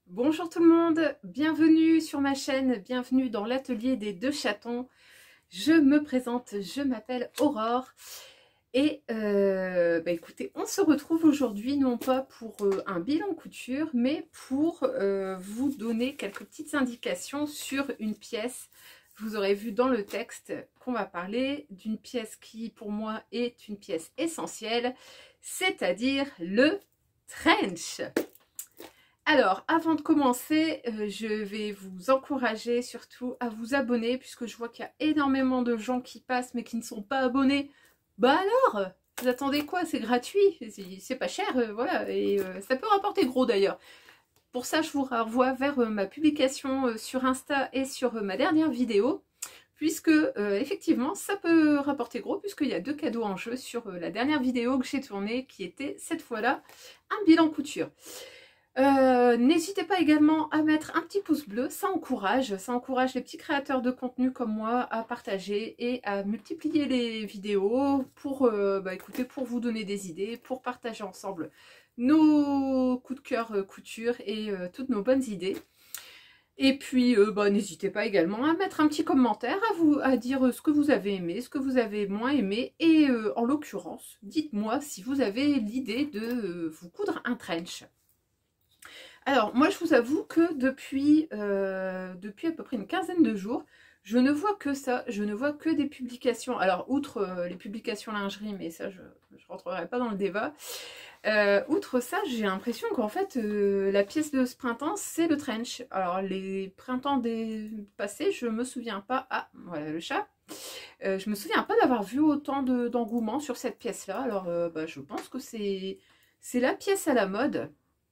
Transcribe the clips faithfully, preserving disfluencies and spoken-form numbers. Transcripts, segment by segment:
Bonjour tout le monde, bienvenue sur ma chaîne, bienvenue dans l'atelier des deux chatons. Je me présente, je m'appelle Aurore et euh, bah écoutez, on se retrouve aujourd'hui non pas pour euh, un bilan couture, mais pour euh, vous donner quelques petites indications sur une pièce. Vous aurez vu dans le texte qu'on va parler d'une pièce qui pour moi est une pièce essentielle, c'est-à-dire le trench. Alors, avant de commencer, euh, je vais vous encourager surtout à vous abonner puisque je vois qu'il y a énormément de gens qui passent mais qui ne sont pas abonnés. Bah alors, vous attendez quoi? C'est gratuit, c'est pas cher, euh, voilà, et euh, ça peut rapporter gros d'ailleurs. Pour ça, je vous renvoie vers euh, ma publication euh, sur Insta et sur euh, ma dernière vidéo puisque euh, effectivement, ça peut rapporter gros puisqu'il y a deux cadeaux en jeu sur euh, la dernière vidéo que j'ai tournée qui était cette fois-là un bilan couture. Euh, N'hésitez pas également à mettre un petit pouce bleu, ça encourage, ça encourage les petits créateurs de contenu comme moi à partager et à multiplier les vidéos pour, euh, bah, écoutez, pour vous donner des idées, pour partager ensemble nos coups de cœur euh, couture et euh, toutes nos bonnes idées. Et puis, euh, bah, n'hésitez pas également à mettre un petit commentaire, à vous à dire ce que vous avez aimé, ce que vous avez moins aimé. Et euh, en l'occurrence, dites-moi si vous avez l'idée de euh, vous coudre un trench. Alors, moi, je vous avoue que depuis, euh, depuis à peu près une quinzaine de jours, je ne vois que ça, je ne vois que des publications. Alors, outre euh, les publications lingerie, mais ça, je ne rentrerai pas dans le débat. Euh, outre ça, j'ai l'impression qu'en fait, euh, la pièce de ce printemps, c'est le trench. Alors, les printemps des passés, je me souviens pas... Ah, voilà le chat. Euh, je me souviens pas d'avoir vu autant d'engouement sur cette pièce-là. Alors, euh, bah, je pense que c'est c'est la pièce à la mode.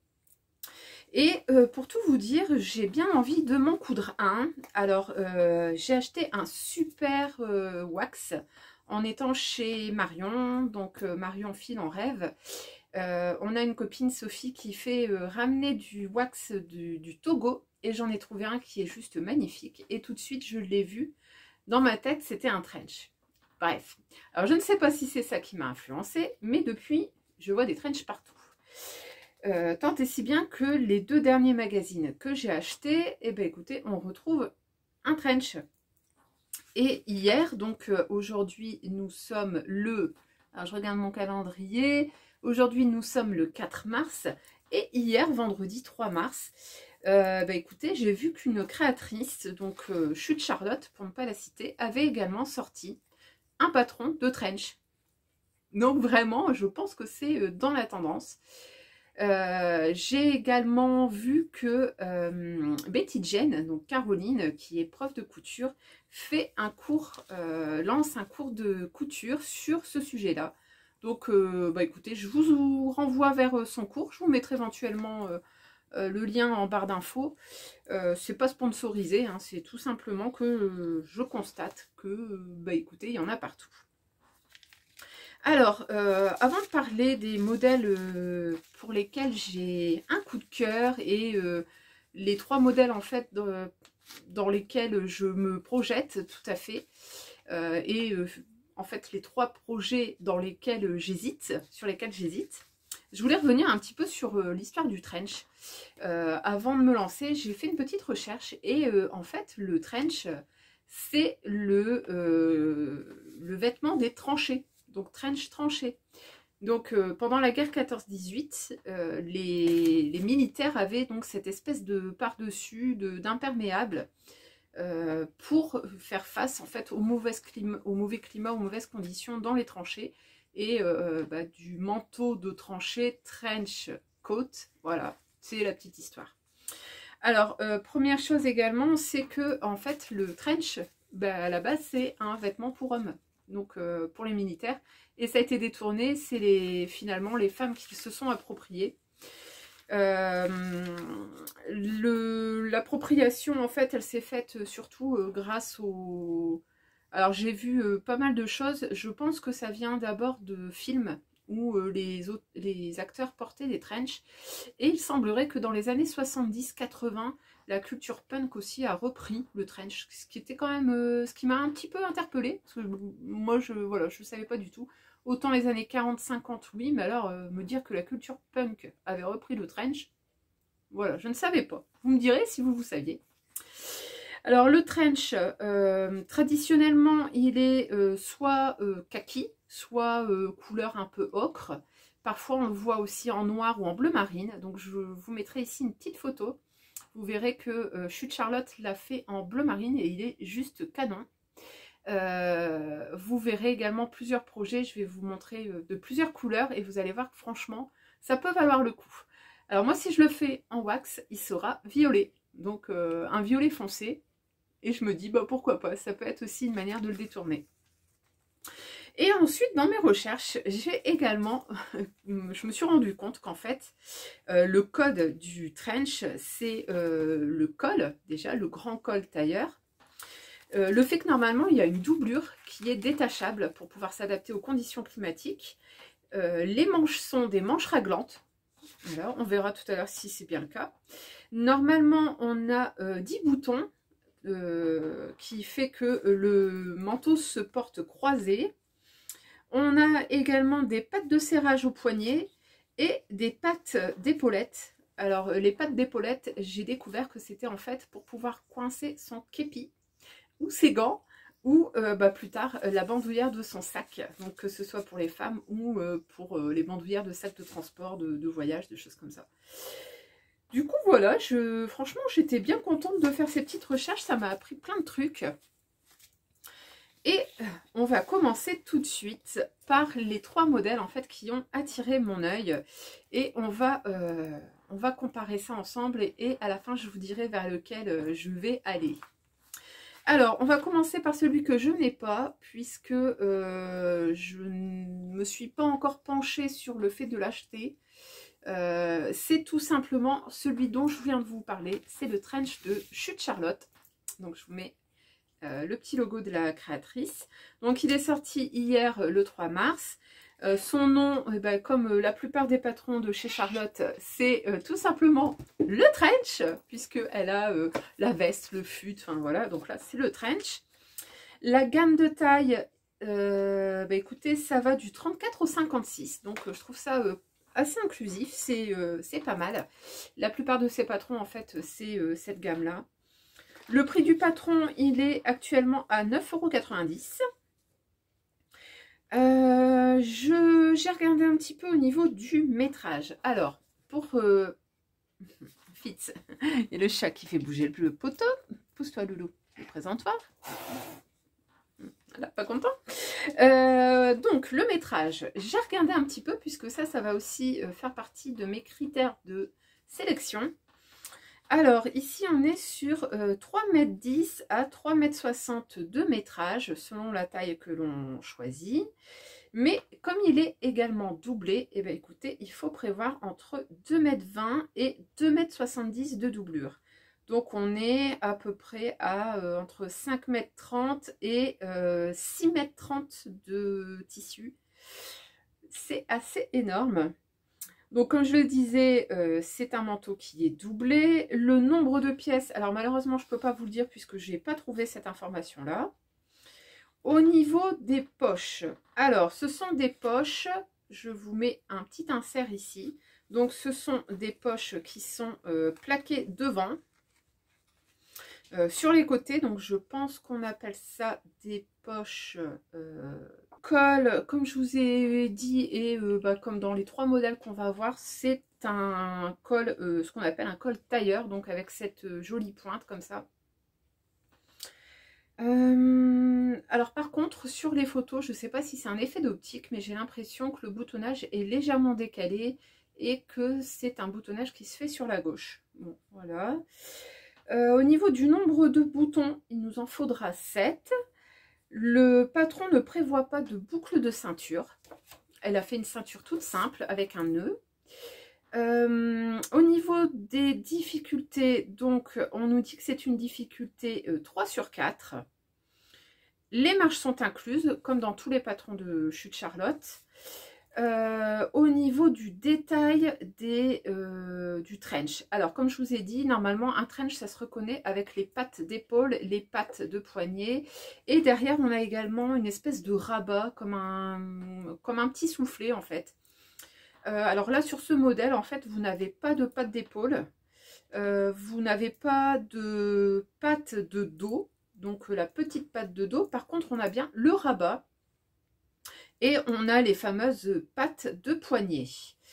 Et euh, pour tout vous dire, j'ai bien envie de m'en coudre un. Alors, euh, j'ai acheté un super euh, wax en étant chez Marion, donc euh, Marion Fil en rêve. Euh, on a une copine, Sophie, qui fait euh, ramener du wax du, du Togo. Et j'en ai trouvé un qui est juste magnifique. Et tout de suite, je l'ai vu. Dans ma tête, c'était un trench. Bref. Alors, je ne sais pas si c'est ça qui m'a influencée, mais depuis, je vois des trenchs partout. Euh, tant et si bien que les deux derniers magazines que j'ai achetés, eh ben écoutez, on retrouve un trench. Et hier, donc euh, aujourd'hui nous sommes le, alors je regarde mon calendrier, aujourd'hui nous sommes le quatre mars, et hier, vendredi trois mars, euh, bah écoutez, j'ai vu qu'une créatrice, donc euh, Chute Charlotte, pour ne pas la citer, avait également sorti un patron de trench. Donc vraiment, je pense que c'est dans la tendance. Euh, j'ai également vu que euh, Betty Jane, donc Caroline, qui est prof de couture, fait un cours, euh, lance un cours de couture sur ce sujet-là. Donc, euh, bah écoutez, je vous renvoie vers son cours. Je vous mettrai éventuellement euh, euh, le lien en barre d'infos. Euh, c'est pas sponsorisé, hein, c'est tout simplement que euh, je constate que, bah écoutez, il y en a partout. Alors, euh, avant de parler des modèles euh, pour lesquels j'ai un coup de cœur et euh, les trois modèles en fait dans, dans lesquels je me projette tout à fait, euh, et euh, en fait les trois projets dans lesquels j'hésite, sur lesquels j'hésite, je voulais revenir un petit peu sur euh, l'histoire du trench. Euh, avant de me lancer, j'ai fait une petite recherche et euh, en fait le trench, c'est le, euh, le vêtement des tranchées. Donc trench tranché. Donc euh, pendant la guerre quatorze dix-huit, euh, les, les militaires avaient donc cette espèce de par-dessus d'imperméable euh, pour faire face en fait au mauvais climat, au mauvais climat, aux mauvaises conditions dans les tranchées. Et euh, bah, du manteau de tranchée, trench coat, voilà, c'est la petite histoire. Alors, euh, première chose également, c'est que en fait le trench, bah, à la base c'est un vêtement pour hommes. Donc euh, pour les militaires, et ça a été détourné, c'est les, finalement les femmes qui se sont appropriées. Euh, L'appropriation en fait elle s'est faite surtout euh, grâce au... Alors j'ai vu euh, pas mal de choses, je pense que ça vient d'abord de films où euh, les, autres, les acteurs portaient des trenchs, et il semblerait que dans les années soixante-dix quatre-vingts, la culture punk aussi a repris le trench, ce qui était quand même, euh, ce qui m'a un petit peu interpellée, parce que moi je voilà, je savais pas du tout. Autant les années quarante cinquante oui, mais alors euh, me dire que la culture punk avait repris le trench, Voilà, je ne savais pas. Vous me direz si vous vous saviez. Alors le trench, euh, traditionnellement, il est euh, soit euh, kaki, soit euh, couleur un peu ocre. Parfois, on le voit aussi en noir ou en bleu marine. Donc, je vous mettrai ici une petite photo. Vous verrez que euh, Chute Charlotte l'a fait en bleu marine et il est juste canon. Euh, vous verrez également plusieurs projets. Je vais vous montrer euh, de plusieurs couleurs et vous allez voir que franchement, ça peut valoir le coup. Alors moi, si je le fais en wax, il sera violet. Donc, euh, un violet foncé. Et je me dis, bah pourquoi pas, ça peut être aussi une manière de le détourner. Et ensuite, dans mes recherches, j'ai également, je me suis rendu compte qu'en fait, euh, le code du trench, c'est euh, le col, déjà, le grand col tailleur. Euh, le fait que normalement, il y a une doublure qui est détachable pour pouvoir s'adapter aux conditions climatiques. Euh, les manches sont des manches raglantes. Alors, on verra tout à l'heure si c'est bien le cas. Normalement, on a euh, dix boutons. Euh, qui fait que le manteau se porte croisé. On a également des pattes de serrage au poignet et des pattes d'épaulettes. Alors les pattes d'épaulettes, j'ai découvert que c'était en fait pour pouvoir coincer son képi ou ses gants ou euh, bah, plus tard la bandoulière de son sac. Donc que ce soit pour les femmes ou euh, pour euh, les bandoulières de sacs de transport, de, de voyage, des choses comme ça. Du coup, voilà, je, franchement, j'étais bien contente de faire ces petites recherches. Ça m'a appris plein de trucs. Et on va commencer tout de suite par les trois modèles, en fait, qui ont attiré mon œil. Et on va, euh, on va comparer ça ensemble. Et, et à la fin, je vous dirai vers lequel je vais aller. Alors, on va commencer par celui que je n'ai pas, puisque euh, je ne me suis pas encore penchée sur le fait de l'acheter. Euh, c'est tout simplement celui dont je viens de vous parler, c'est le trench de Chute Charlotte. Donc je vous mets euh, le petit logo de la créatrice. Donc il est sorti hier le trois mars. Euh, son nom, eh ben, comme euh, la plupart des patrons de chez Charlotte, c'est euh, tout simplement le trench, puisqu'elle a euh, la veste, le fut, enfin voilà, donc là c'est le trench. La gamme de taille, euh, bah, écoutez, ça va du trente-quatre au cinquante-six, donc euh, je trouve ça euh, assez inclusif, c'est euh, pas mal. La plupart de ces patrons, en fait, c'est euh, cette gamme-là. Le prix du patron, il est actuellement à neuf euros quatre-vingt-dix. Euh, j'ai regardé un petit peu au niveau du métrage. Alors, pour euh, Fitz, il y a le chat qui fait bouger le poteau. Pousse-toi, Loulou, présente-toi. Voilà, pas content. Euh, donc, le métrage, j'ai regardé un petit peu, puisque ça, ça va aussi faire partie de mes critères de sélection. Alors, ici, on est sur euh, trois mètres dix à trois mètres soixante de métrage, selon la taille que l'on choisit. Mais comme il est également doublé, eh bien, écoutez, il faut prévoir entre deux mètres vingt et deux mètres soixante-dix de doublure. Donc, on est à peu près à euh, entre cinq mètres trente et euh, six mètres trente de tissu. C'est assez énorme. Donc, comme je le disais, euh, c'est un manteau qui est doublé. Le nombre de pièces, alors malheureusement, je ne peux pas vous le dire puisque je n'ai pas trouvé cette information-là. Au niveau des poches, alors, ce sont des poches, je vous mets un petit insert ici. Donc, ce sont des poches qui sont euh, plaquées devant. Euh, sur les côtés, donc je pense qu'on appelle ça des poches euh, col, comme je vous ai dit, et euh, bah, comme dans les trois modèles qu'on va voir, c'est un col, euh, ce qu'on appelle un col tailleur, donc avec cette euh, jolie pointe comme ça. Euh, alors par contre, sur les photos, je ne sais pas si c'est un effet d'optique, mais j'ai l'impression que le boutonnage est légèrement décalé et que c'est un boutonnage qui se fait sur la gauche. Bon, voilà. Euh, au niveau du nombre de boutons, il nous en faudra sept. Le patron ne prévoit pas de boucle de ceinture. Elle a fait une ceinture toute simple avec un nœud. Euh, au niveau des difficultés, donc on nous dit que c'est une difficulté euh, trois sur quatre. Les marches sont incluses, comme dans tous les patrons de Chute Charlotte. Euh, au niveau du détail des, euh, du trench, alors comme je vous ai dit, normalement un trench ça se reconnaît avec les pattes d'épaule, les pattes de poignet, et derrière on a également une espèce de rabat comme un, comme un petit soufflet en fait. Euh, alors là sur ce modèle en fait vous n'avez pas de pattes d'épaule, euh, vous n'avez pas de patte de dos, donc la petite patte de dos. Par contre, on a bien le rabat et on a les fameuses pattes de poignet.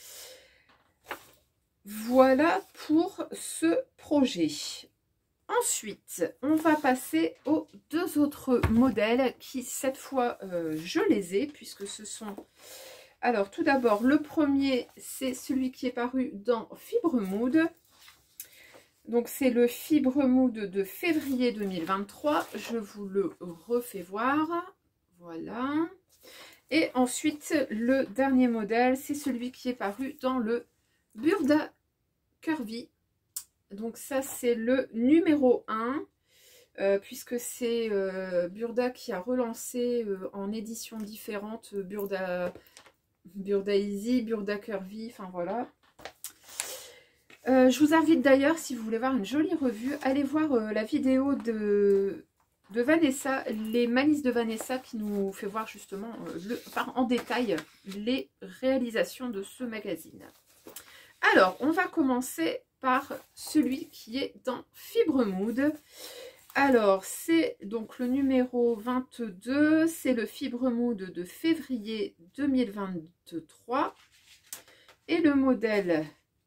Voilà pour ce projet. Ensuite, on va passer aux deux autres modèles qui, cette fois, euh, je les ai, puisque ce sont... Alors, tout d'abord, le premier, c'est celui qui est paru dans Fibre Mood. Donc, c'est le Fibre Mood de février deux mille vingt-trois. Je vous le refais voir. Voilà. Et ensuite, le dernier modèle, c'est celui qui est paru dans le Burda Curvy. Donc ça, c'est le numéro un, euh, puisque c'est euh, Burda qui a relancé euh, en éditions différentes, euh, Burda, Burda Easy, Burda Curvy, enfin voilà. Euh, je vous invite d'ailleurs, si vous voulez voir une jolie revue, allez voir euh, la vidéo de, de Vanessa, les malices de Vanessa, qui nous fait voir justement euh, le, enfin, en détail les réalisations de ce magazine. Alors, on va commencer par celui qui est dans Fibre Mood. Alors, c'est donc le numéro vingt-deux, c'est le Fibre Mood de février deux mille vingt-trois. Et le modèle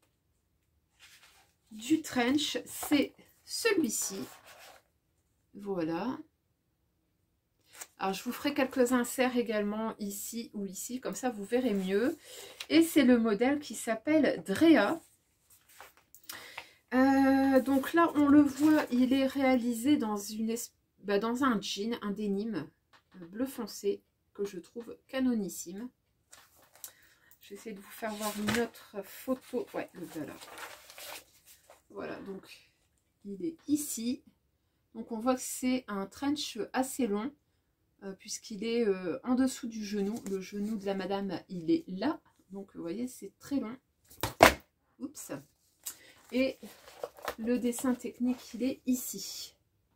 du trench, c'est celui-ci. Voilà. Alors, je vous ferai quelques inserts également ici ou ici, comme ça vous verrez mieux. Et c'est le modèle qui s'appelle Drea. Euh, donc là, on le voit, il est réalisé dans, une, bah, dans un jean, un denim bleu foncé, que je trouve canonissime. J'essaie de vous faire voir une autre photo. Ouais, le voilà. Voilà, donc il est ici. Donc on voit que c'est un trench assez long, euh, puisqu'il est euh, en dessous du genou. Le genou de la madame, il est là. Donc vous voyez, c'est très long. Oups. Et le dessin technique, il est ici.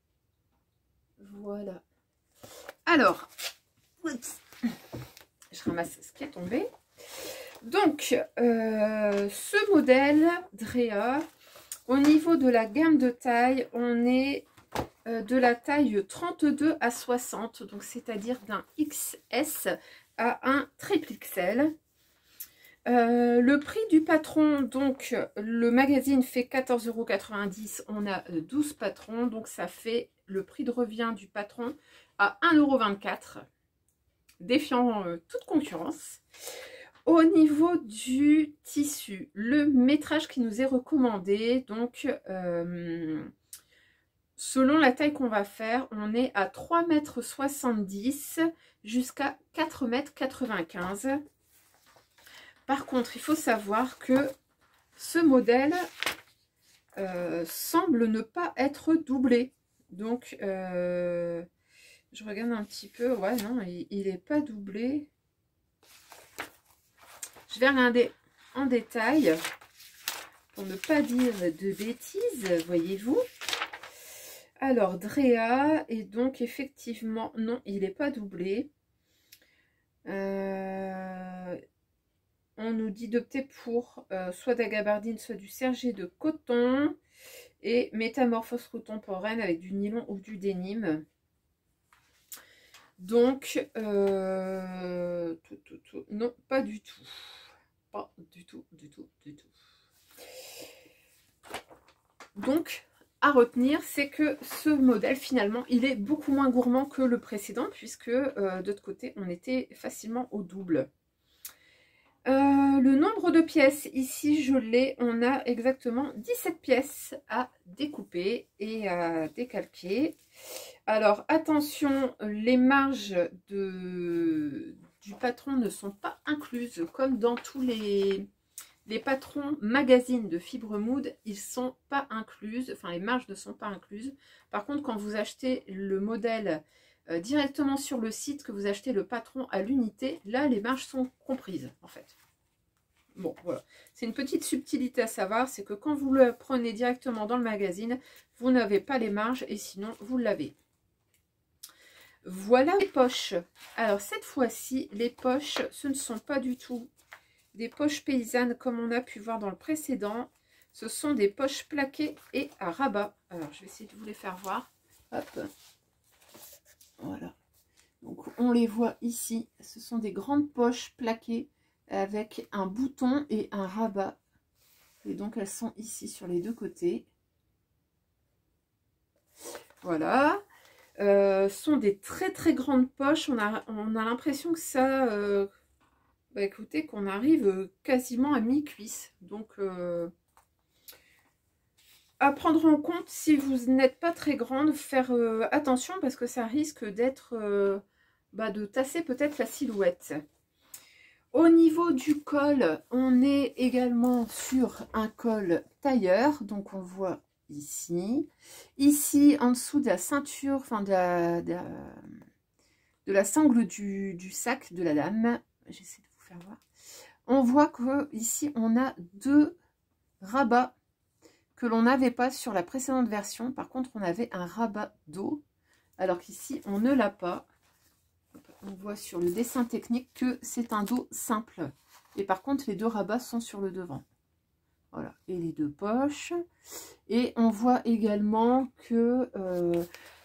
Voilà. Alors, oups, je ramasse ce qui est tombé. Donc, euh, ce modèle Drea, au niveau de la gamme de taille, on est euh, de la taille trente-deux à soixante, donc c'est-à-dire d'un X S à un triple X L. Euh, le prix du patron, donc le magazine fait quatorze euros quatre-vingt-dix, on a douze patrons, donc ça fait le prix de revient du patron à un euro vingt-quatre, défiant euh, toute concurrence. Au niveau du tissu, le métrage qui nous est recommandé, donc euh, selon la taille qu'on va faire, on est à trois mètres soixante-dix jusqu'à quatre mètres quatre-vingt-quinze. Par contre, il faut savoir que ce modèle euh, semble ne pas être doublé. Donc, euh, je regarde un petit peu. Ouais, non, il n'est pas doublé. Je vais regarder en détail pour ne pas dire de bêtises, voyez-vous. Alors, Drea, et donc effectivement, non, il n'est pas doublé. Euh... On nous dit d'opter pour euh, soit de la gabardine, soit du sergé de coton et métamorphose contemporaine avec du nylon ou du denim. Donc, euh, tout, tout, tout, non, pas du tout. Pas du tout, du tout, du tout. Donc, à retenir, c'est que ce modèle, finalement, il est beaucoup moins gourmand que le précédent, puisque euh, de l'autre côté, on était facilement au double. Euh, le nombre de pièces, ici je l'ai, on a exactement dix-sept pièces à découper et à décalquer. Alors attention, les marges de, du patron ne sont pas incluses comme dans tous les, les patrons magazines de Fibre Mood, ils ne sont pas incluses, enfin les marges ne sont pas incluses. Par contre, quand vous achetez le modèle Euh, directement sur le site, que vous achetez le patron à l'unité, là les marges sont comprises en fait. Bon voilà, c'est une petite subtilité à savoir, c'est que quand vous le prenez directement dans le magazine, vous n'avez pas les marges et sinon vous l'avez. Voilà les poches. Alors cette fois-ci, les poches, ce ne sont pas du tout des poches paysannes comme on a pu voir dans le précédent. Ce sont des poches plaquées et à rabat. Alors, je vais essayer de vous les faire voir. Hop. Voilà. Donc, on les voit ici. Ce sont des grandes poches plaquées avec un bouton et un rabat. Et donc, elles sont ici sur les deux côtés. Voilà. Euh, ce sont des très très grandes poches. On a, on a l'impression que ça... Euh, bah, écoutez, qu'on arrive quasiment à mi-cuisse. Donc... Euh, à prendre en compte si vous n'êtes pas très grande, faire euh, attention parce que ça risque d'être euh, bah, de tasser peut-être la silhouette. Au niveau du col, on est également sur un col tailleur, donc on voit ici. Ici, en dessous de la ceinture, enfin de la, de la, de la sangle du, du sac de la dame, j'essaie de vous faire voir. On voit que ici on a deux rabats que l'on n'avait pas sur la précédente version. Par contre, on avait un rabat dos, alors qu'ici, on ne l'a pas. On voit sur le dessin technique que c'est un dos simple. Et par contre, les deux rabats sont sur le devant. Voilà, et les deux poches. Et on voit également que... Euh...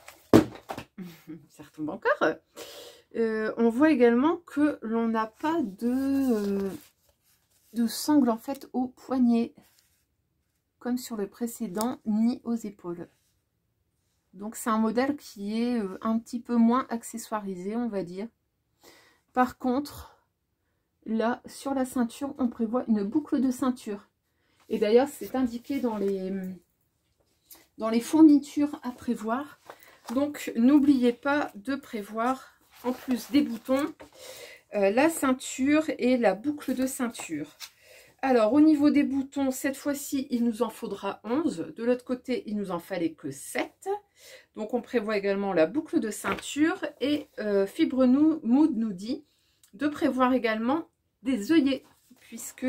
ça retombe encore. Euh, on voit également que l'on n'a pas de, euh, de sangle en fait au poignet, comme sur le précédent, ni aux épaules. Donc c'est un modèle qui est un petit peu moins accessoirisé, on va dire. Par contre, là, sur la ceinture, on prévoit une boucle de ceinture. Et d'ailleurs, c'est indiqué dans les, dans les fournitures à prévoir. Donc, n'oubliez pas de prévoir, en plus des boutons, euh, la ceinture et la boucle de ceinture. Alors, au niveau des boutons, cette fois-ci, il nous en faudra onze. De l'autre côté, il nous en fallait que sept. Donc, on prévoit également la boucle de ceinture. Et euh, Fibre Mood nous dit de prévoir également des œillets, puisque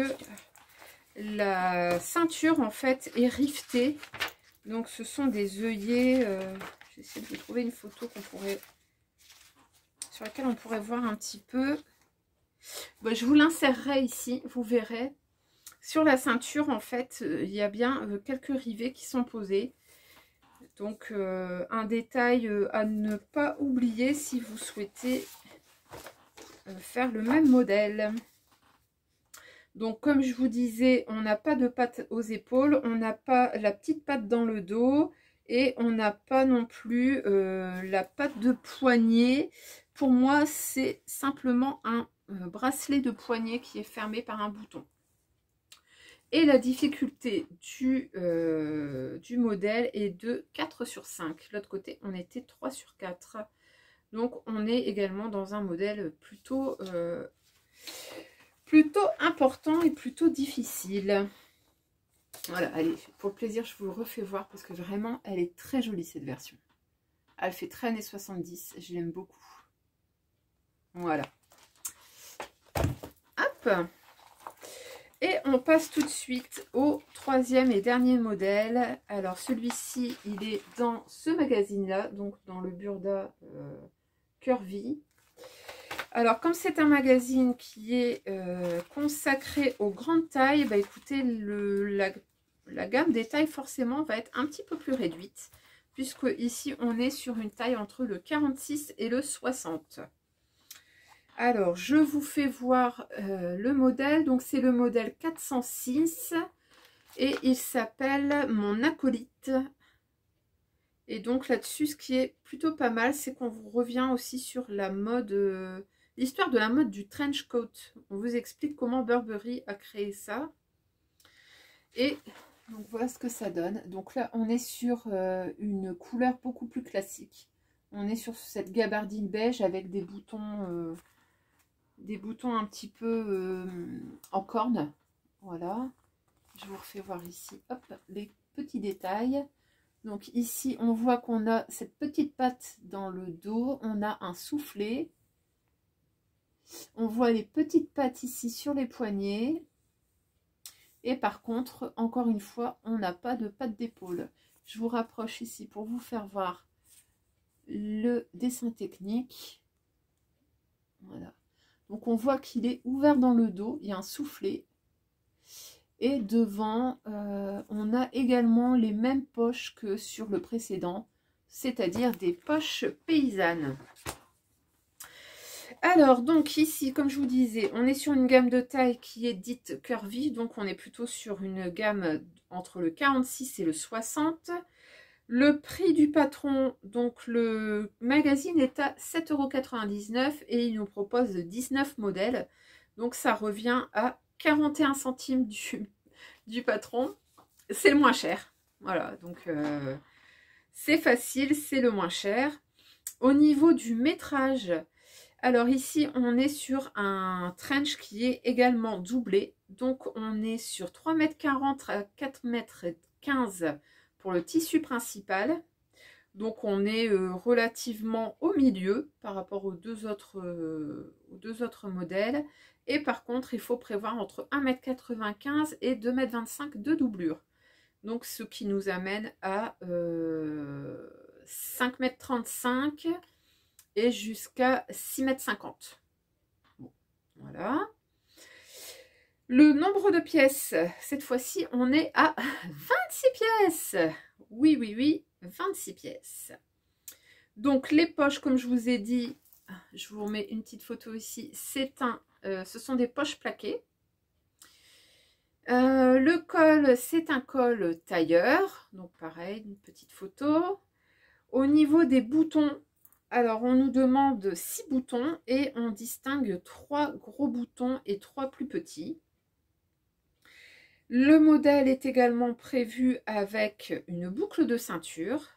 la ceinture, en fait, est rivetée. Donc, ce sont des œillets. Euh, J'essaie de vous trouver une photo qu'on pourrait, sur laquelle on pourrait voir un petit peu. Bon, je vous l'insérerai ici, vous verrez. Sur la ceinture, en fait, il y a bien euh, quelques rivets qui sont posés. Donc, euh, un détail euh, à ne pas oublier si vous souhaitez euh, faire le même modèle. Donc, comme je vous disais, on n'a pas de patte aux épaules, on n'a pas la petite patte dans le dos et on n'a pas non plus euh, la patte de poignet. Pour moi, c'est simplement un euh, bracelet de poignet qui est fermé par un bouton. Et la difficulté du, euh, du modèle est de quatre sur cinq. L'autre côté, on était trois sur quatre. Donc, on est également dans un modèle plutôt, euh, plutôt important et plutôt difficile. Voilà, allez, pour le plaisir, je vous le refais voir parce que vraiment, elle est très jolie cette version. Elle fait très années soixante-dix, je l'aime beaucoup. Voilà. Hop! Et on passe tout de suite au troisième et dernier modèle. Alors celui-ci, il est dans ce magazine-là, donc dans le Burda euh, Curvy. Alors comme c'est un magazine qui est euh, consacré aux grandes tailles, bah écoutez, le, la, la gamme des tailles forcément va être un petit peu plus réduite. Puisque ici, on est sur une taille entre le quarante-six et le soixante. Alors, je vous fais voir euh, le modèle. Donc, c'est le modèle quatre cent six et il s'appelle Mon Acolyte. Et donc, là-dessus, ce qui est plutôt pas mal, c'est qu'on vous revient aussi sur la mode, euh, l'histoire de la mode du trench coat. On vous explique comment Burberry a créé ça. Et donc, voilà ce que ça donne. Donc là, on est sur euh, une couleur beaucoup plus classique. On est sur cette gabardine beige avec des boutons... Euh, des boutons un petit peu euh, en corne. Voilà, je vous refais voir ici, hop, les petits détails. Donc ici on voit qu'on a cette petite patte dans le dos, on a un soufflet, on voit les petites pattes ici sur les poignets, et par contre encore une fois on n'a pas de patte d'épaule. Je vous rapproche ici pour vous faire voir le dessin technique. Voilà. Donc on voit qu'il est ouvert dans le dos, il y a un soufflet. Et devant, euh, on a également les mêmes poches que sur le précédent, c'est-à-dire des poches paysannes. Alors, donc ici, comme je vous disais, on est sur une gamme de taille qui est dite curvy, donc on est plutôt sur une gamme entre le quarante-six et le soixante. Le prix du patron, donc le magazine est à sept euros quatre-vingt-dix-neuf et il nous propose dix-neuf modèles. Donc ça revient à quarante et un centimes du, du patron. C'est le moins cher. Voilà, donc euh, c'est facile, c'est le moins cher. Au niveau du métrage, alors ici on est sur un trench qui est également doublé. Donc on est sur trois mètres quarante à quatre mètres quinze pour le tissu principal. Donc on est euh, relativement au milieu par rapport aux deux autres, euh, aux deux autres modèles. Et par contre, il faut prévoir entre un mètre quatre-vingt-quinze et deux mètres vingt-cinq de doublure. Donc ce qui nous amène à euh, cinq mètres trente-cinq et jusqu'à six mètres cinquante. Bon, voilà. Le nombre de pièces, cette fois-ci, on est à vingt-six pièces. Oui, oui, oui, vingt-six pièces. Donc, les poches, comme je vous ai dit, je vous remets une petite photo ici. C'est un, euh, ce sont des poches plaquées. Euh, le col, c'est un col tailleur. Donc, pareil, une petite photo. Au niveau des boutons, alors, on nous demande six boutons et on distingue trois gros boutons et trois plus petits. Le modèle est également prévu avec une boucle de ceinture.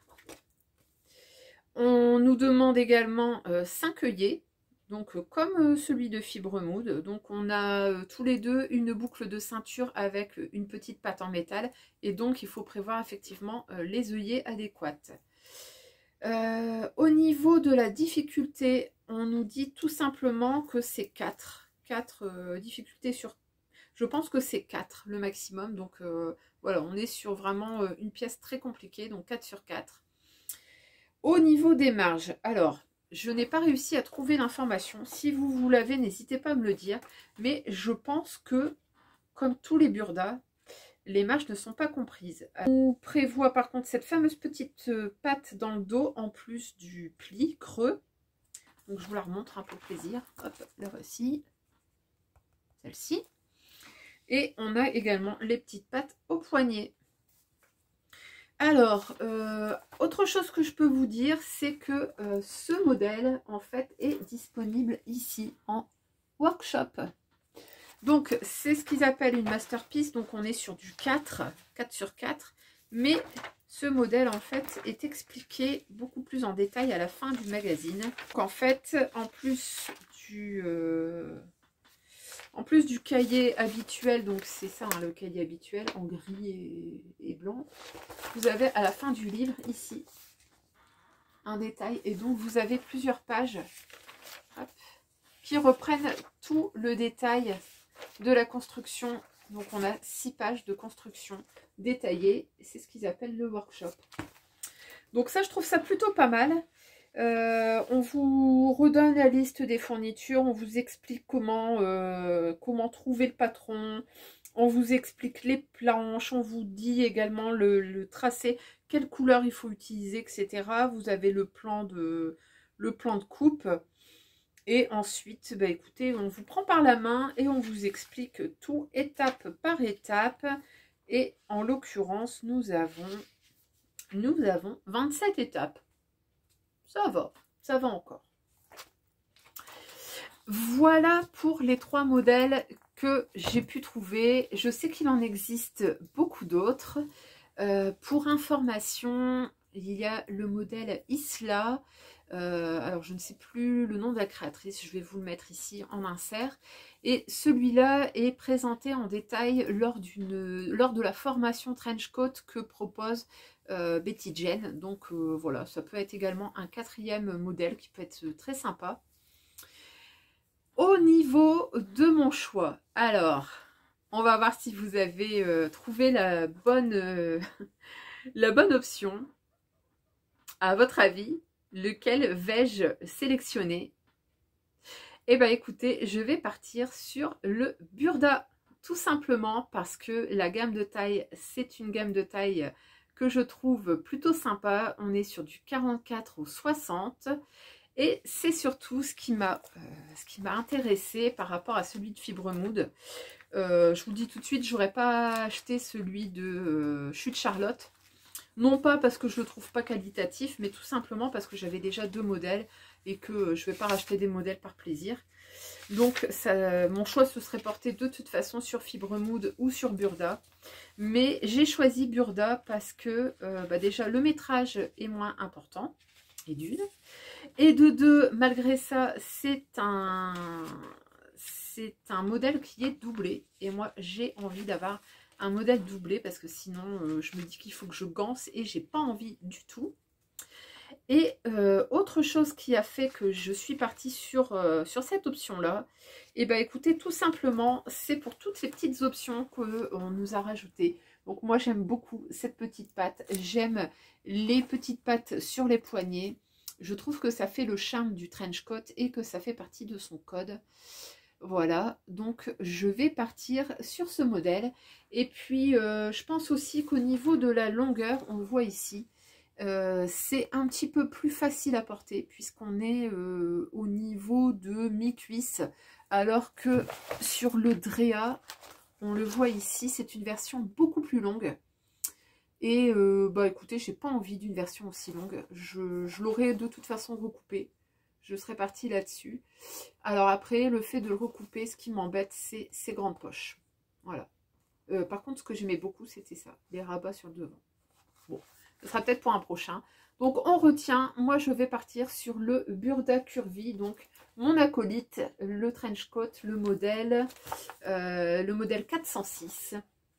On nous demande également euh, cinq œillets, donc euh, comme euh, celui de Fibre Mood. Donc on a euh, tous les deux une boucle de ceinture avec une petite patte en métal. Et donc il faut prévoir effectivement euh, les œillets adéquats. Euh, au niveau de la difficulté, on nous dit tout simplement que c'est quatre. quatre euh, difficultés sur Je pense que c'est quatre le maximum. Donc euh, voilà, on est sur vraiment euh, une pièce très compliquée. Donc quatre sur quatre. Au niveau des marges, alors, je n'ai pas réussi à trouver l'information. Si vous, vous l'avez, n'hésitez pas à me le dire. Mais je pense que, comme tous les burdas, les marges ne sont pas comprises. On prévoit par contre cette fameuse petite patte dans le dos, en plus du pli creux. Donc je vous la remontre un peu plaisir. Hop, la voici. Celle-ci. Et on a également les petites pattes au poignet. Alors, euh, autre chose que je peux vous dire, c'est que euh, ce modèle, en fait, est disponible ici en workshop. Donc, c'est ce qu'ils appellent une masterpiece. Donc, on est sur du quatre, quatre sur quatre. Mais ce modèle, en fait, est expliqué beaucoup plus en détail à la fin du magazine. Donc, en fait, en plus du... Euh, En plus du cahier habituel, donc c'est ça hein, le cahier habituel en gris et, et blanc, vous avez à la fin du livre ici un détail et donc vous avez plusieurs pages hop, qui reprennent tout le détail de la construction. Donc on a six pages de construction détaillées, c'est ce qu'ils appellent le workshop. Donc ça je trouve ça plutôt pas mal. Euh, on vous redonne la liste des fournitures, on vous explique comment, euh, comment trouver le patron, on vous explique les planches, on vous dit également le, le tracé, quelle couleur il faut utiliser, et cetera. Vous avez le plan de, le plan de coupe. Et ensuite, bah écoutez, on vous prend par la main et on vous explique tout étape par étape. Et en l'occurrence, nous avons, nous avons vingt-sept étapes. Ça va, ça va encore. Voilà pour les trois modèles que j'ai pu trouver. Je sais qu'il en existe beaucoup d'autres. Euh, pour information, il y a le modèle Isla. Euh, alors, je ne sais plus le nom de la créatrice. Je vais vous le mettre ici en insert. Et celui-là est présenté en détail lors, d'une, lors de la formation Trenchcoat que propose Euh, Betty Jane. Donc euh, voilà, ça peut être également un quatrième modèle qui peut être très sympa. Au niveau de mon choix, alors on va voir si vous avez euh, trouvé la bonne, euh, la bonne option. À votre avis, lequel vais-je sélectionner? Eh bien écoutez, je vais partir sur le Burda. tout simplement parce que la gamme de taille, c'est une gamme de taille que je trouve plutôt sympa. On est sur du quarante-quatre au soixante. Et c'est surtout ce qui m'a euh, ce qui m'a intéressé par rapport à celui de Fibremood. Euh, je vous le dis tout de suite, j'aurais pas acheté celui de euh, Chute Charlotte. Non pas parce que je le trouve pas qualitatif, mais tout simplement parce que j'avais déjà deux modèles et que euh, je vais pas racheter des modèles par plaisir. Donc ça, mon choix se serait porté de toute façon sur Fibremood ou sur Burda. Mais j'ai choisi Burda parce que euh, bah déjà le métrage est moins important, et d'une. Et de deux, malgré ça, c'est un, c'est un modèle qui est doublé. Et moi, j'ai envie d'avoir un modèle doublé parce que sinon, euh, je me dis qu'il faut que je ganse et j'ai pas envie du tout. Et euh, autre chose qui a fait que je suis partie sur, euh, sur cette option-là, et bien écoutez, tout simplement, c'est pour toutes les petites options qu'on nous a rajoutées. Donc moi, j'aime beaucoup cette petite patte. J'aime les petites pattes sur les poignets. Je trouve que ça fait le charme du trench coat et que ça fait partie de son code. Voilà, donc je vais partir sur ce modèle. Et puis, euh, je pense aussi qu'au niveau de la longueur, on le voit ici, euh, c'est un petit peu plus facile à porter puisqu'on est euh, au niveau de mi-cuisse. Alors que sur le Drea, on le voit ici, c'est une version beaucoup plus longue. Et euh, bah écoutez, j'ai pas envie d'une version aussi longue. Je, je l'aurais de toute façon recoupé. Je serais partie là-dessus. Alors après, le fait de le recouper, ce qui m'embête, c'est ces grandes poches. Voilà. Euh, par contre, ce que j'aimais beaucoup, c'était ça. Les rabats sur le devant. Bon, ce sera peut-être pour un prochain. Donc on retient, moi je vais partir sur le Burda Curvy. Donc mon acolyte, le trench coat, le modèle, euh, le modèle quatre cent six.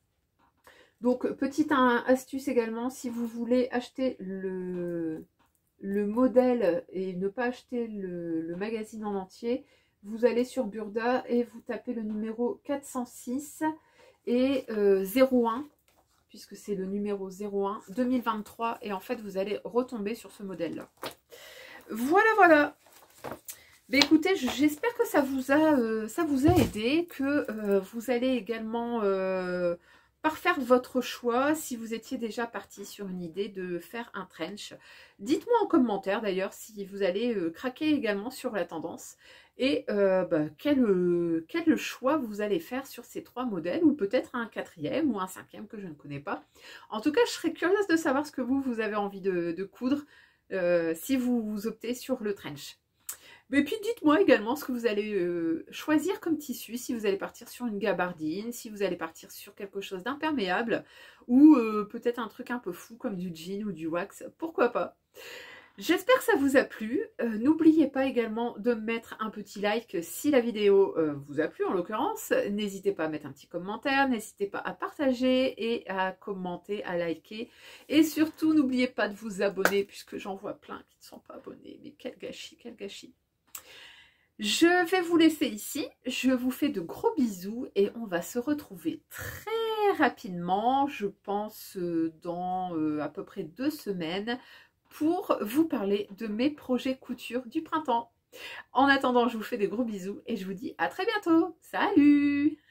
Donc, petite astuce également, si vous voulez acheter le, le modèle et ne pas acheter le, le magazine en entier, vous allez sur Burda et vous tapez le numéro quatre cent six et euh, zéro un, puisque c'est le numéro zéro un deux mille vingt-trois, et en fait, vous allez retomber sur ce modèle-là. Voilà, voilà. Mais écoutez, j'espère que ça vous a, euh, ça vous a aidé, que euh, vous allez également... Euh, parfaire votre choix si vous étiez déjà parti sur une idée de faire un trench. Dites-moi en commentaire d'ailleurs si vous allez euh, craquer également sur la tendance et euh, bah, quel, euh, quel choix vous allez faire sur ces trois modèles, ou peut-être un quatrième ou un cinquième que je ne connais pas. En tout cas, je serais curieuse de savoir ce que vous, vous avez envie de, de coudre euh, si vous, vous optez sur le trench. Mais puis dites-moi également ce que vous allez euh, choisir comme tissu, si vous allez partir sur une gabardine, si vous allez partir sur quelque chose d'imperméable, ou euh, peut-être un truc un peu fou comme du jean ou du wax, pourquoi pas. J'espère que ça vous a plu. Euh, N'oubliez pas également de mettre un petit like si la vidéo euh, vous a plu en l'occurrence. N'hésitez pas à mettre un petit commentaire, n'hésitez pas à partager et à commenter, à liker. Et surtout, n'oubliez pas de vous abonner puisque j'en vois plein qui ne sont pas abonnés. Mais quel gâchis, quel gâchis. Je vais vous laisser ici, je vous fais de gros bisous et on va se retrouver très rapidement, je pense dans euh, à peu près deux semaines, pour vous parler de mes projets couture du printemps. En attendant, je vous fais de gros bisous et je vous dis à très bientôt. Salut!